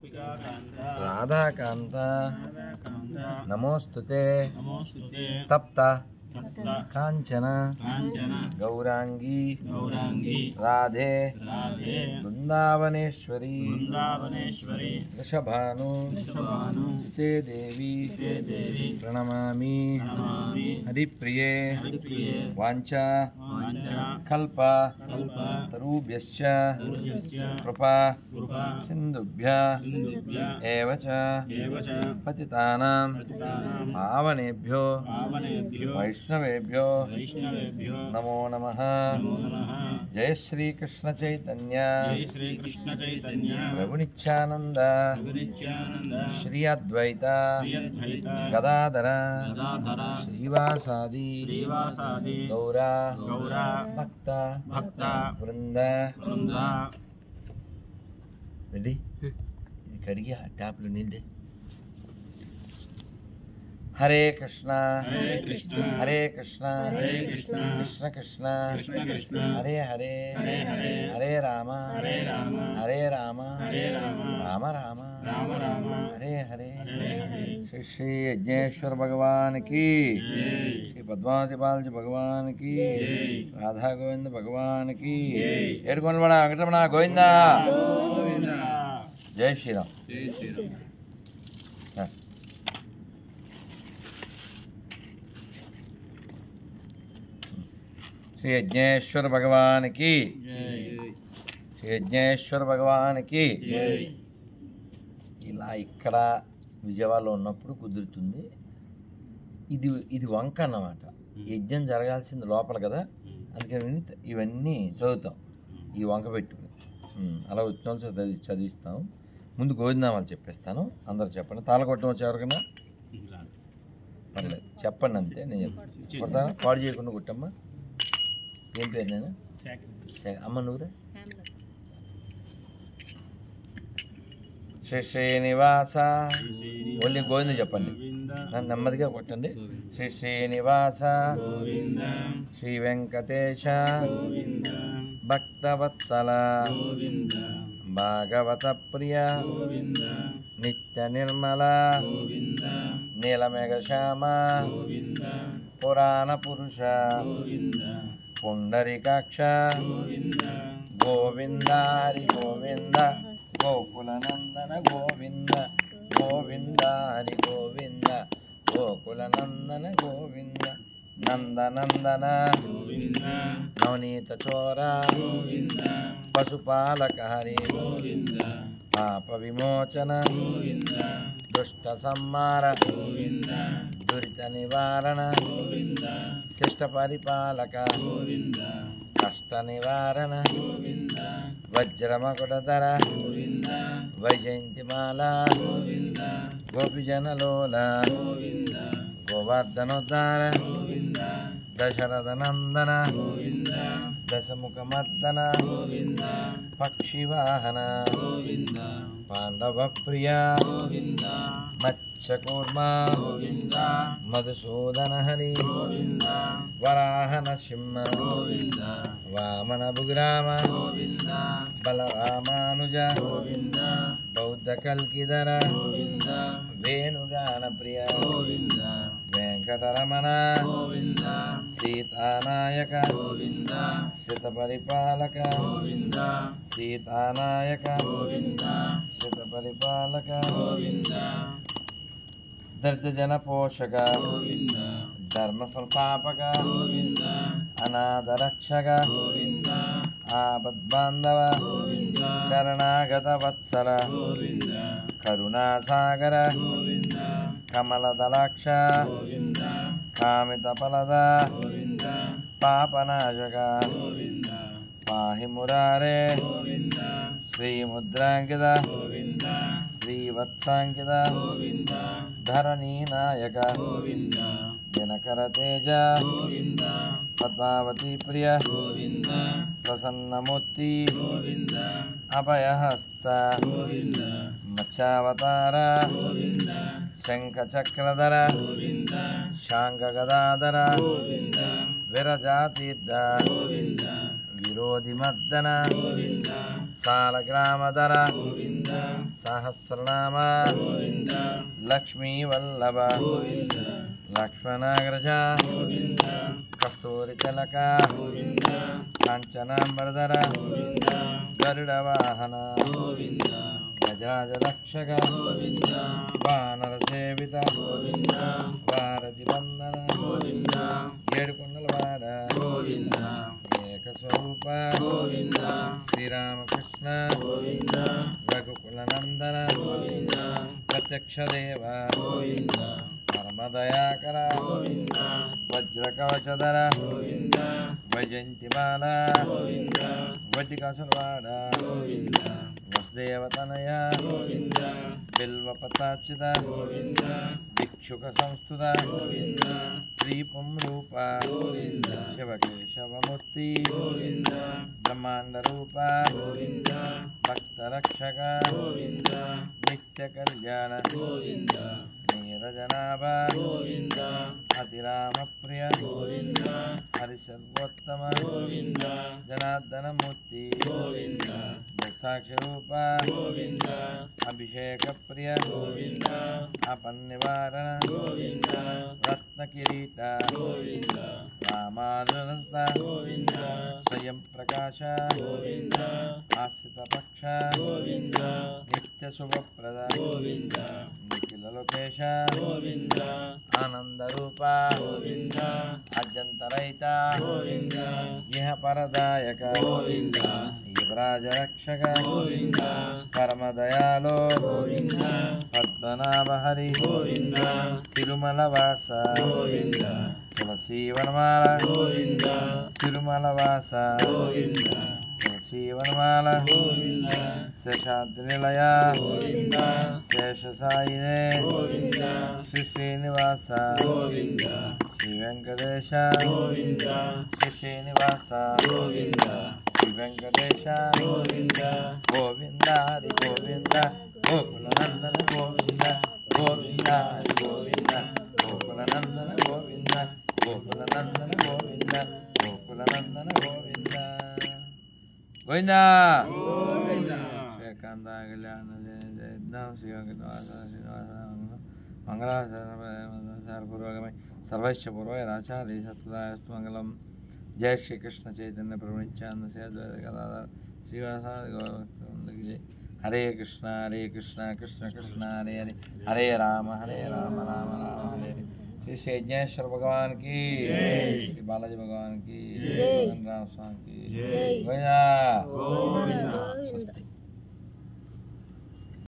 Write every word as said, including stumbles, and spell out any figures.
రాధాకాంత నమోస్తుతే తప్త కాంచన గౌరాంగీ రాధే బృందావనేశ్వరి వృషభాను సుతే దేవి ప్రణమామి హరిప్రియే వాంఛా కల్ప తరుభ్యశ్చ కృపా సింధుభ్యః ఏవ చ పతితానాం పావనేభ్యో వైష్ణవేభ్యో నమో నమః. జయ శ్రీ కృష్ణ చైతన్య ప్రభు నిత్యానంద శ్రీ అద్వైత గదాధర శ్రీవాసాది గౌరా భక్త వృంద. రెడీ? కడిగి ట్యాప్లో నీళ్ళే. హరే కృష్ణ హరే కృష్ణ కృష్ణ కృష్ణ హరే హరే హరే రామ హరే రామ రామ రామ హరే హరే. శ్రీ శ్రీ యజ్ఞేశ్వర భగవాన్ కి, శ్రీ పద్మావతి బాలజీ భగవాన్ కి, రాధా గోవింద భగవాన్ కి. ఏడుకొండలవాడ వెంకటరమణ గోవిందా. జై శ్రీరామ్. శ్రీ యజ్ఞేశ్వర భగవాన్ కి, శ్రీ యజ్ఞేశ్వర భగవాన్ కి. ఇలా ఇక్కడ విజయవాడలో ఉన్నప్పుడు కుదురుతుంది. ఇది ఇది వంక అన్నమాట. యజ్ఞం జరగాల్సింది లోపల కదా, అందుకని ఇవన్నీ చదువుతాం ఈ వంక పెట్టుకుని. అలా వచ్చిన వాళ్ళు చదివి చదివిస్తాం. ముందు గోవిందనామాలు చెప్పేస్తాను, అందరు చెప్పండి. తాళకొట్టం వచ్చి ఎవరికైనా పర్లేదు చెప్పండి, అంతే. నేను చెప్పాను కొడతాను, పాడు చేయకుండా కొట్టమ్మా. ఏం పేరు? నేను అమ్మ నూరే. శ్రీ శ్రీనివాస, ఓన్లీ గోవింద చెప్పండి, నన్ను నెమ్మదిగా కొట్టండి. శ్రీ శ్రీనివాస శ్రీ వెంకటేశ భక్తవత్సల భాగవత ప్రియ నిత్య నిర్మల నీలమేఘశ్యామ పురాణ పురుష పుండరీకాక్ష గోవింద హరి గోవింద గోకులనందన గోవింద గోవింద హరి గోవింద గోకులనందన గోవింద నందనందన నవనీత చోర పశుపాలక హరి పాప విమోచన దుష్ట సంహార దురిత నివారణ శిష్ట పరిపాలక కష్ట నివారణ వజ్రమకుటధర వైజయంతిమాల గోపిజనలోల గోవర్ధనోద్ధార దశరథ నందన దశముఖమర్దన పక్షివాహన పాండవ ప్రియ మత్స్యకూర్మ మధుసూదన హరి వరాహ నరసింహ వామన భుగ్రామ బలరామానుజ బౌద్ధ కల్కిధర వేణుగాన ప్రియ వెంకటరమణ సీతానాయక శత పరిపాలక సీతానాయక శత పరిపాలక దర్జన పోషక ధర్మ సంస్థాపక అనాథ రక్షక ఆపద్బాంధవ శరణాగత వత్సల కరుణాసాగర కమలదలాక్ష కామిత ఫలద పాపనాశక పాహి మురారే శ్రీముద్రాంకిత శ్రీవత్సాంకిత ధరణీ నాయక దినకర తేజ పద్మావతి ప్రియ ప్రసన్నమూర్తి అభయహస్త మత్స్యావతార శంఖచక్రధర శాంఖగదాధర విరజాతీర్థ క్షీరోధిమర్దన సాలగ్రామధర సహస్రనామ లక్ష్మీవల్లభ లక్ష్మణాగ్రజ కస్తూరి తిలక కాంచనాంబరధర గరుడవాహన గజరాజరక్షక వానర సేవిత వారధి వందన ఏడుకొండల వాడ ఏకస్వరూప శ్రీరామకృష్ణ రఘుకుల నందన ప్రత్యక్ష దేవ పరమదయాకర వజ్రకవచధర వైజయంతిమాల వటికాసురవాడ వసుదేవతనయ బిల్వపతార్చిత భిక్షుక సంస్థుత స్త్రీ పుంరూప శివకేశవమూర్తి బ్రహ్మాండ రూప భక్తరక్షక నిత్య కళ్యాణ నీరజనాభ అతిరామ ప్రియ హరిసర్వోత్తమ జనార్దనమూర్తి సాక్షి రూప అభిషేక ప్రియ అపన్నివారణ రత్న కిరీట రామానుజ స్వయం ప్రకాశ ఆశ్రిత పక్ష నిత్య శుభప్రద నిఖిల లోకేశ ఆనంద రూప అద్యంతరహిత ఇహ పరదాయక యువరాజ రక్షక పరమదయాలో పద్మనాభ హరి తిరుమల వాస తులసీ వనమాల తిరుమల వాస తులసీ వనమాల శేషాద్రి నిలయ శేషసాయినే శ్రీ శ్రీనివాస శ్రీ వెంకటేశ శ్రీ శ్రీనివాస శ్రీ వెంకటేశ గోవింద హరి గోవింద గోకుల నందన గోవింద గోవింద హరి గోవింద గోకుల నందన గోవింద గోకుల నందన గోవింద గోకుల నందన గోవింద గోవింద శ్రీకాంత కళ్యాణ శ్రీ వెంకటవాస శ్రీనివాస మంగళాచారపూర్వకమై సర్వస్య పూర్వరాచార్య సత్దాయస్తు మంగళం. జయ శ్రీకృష్ణ చైతన్య ప్రభు నిత్యానంద శ్రీద్వైత గదాధర శ్రీవాసాది గౌరవందకి జై. హరే కృష్ణ హరే కృష్ణ కృష్ణ కృష్ణ హరే హరే హరే రామ హరే రామ రామ రామ హరే హరే. శ్రీ శ్రీ యజ్ఞేశ్వర భగవాన్ की श्री बालाजी भगवान की राम स्वामी की.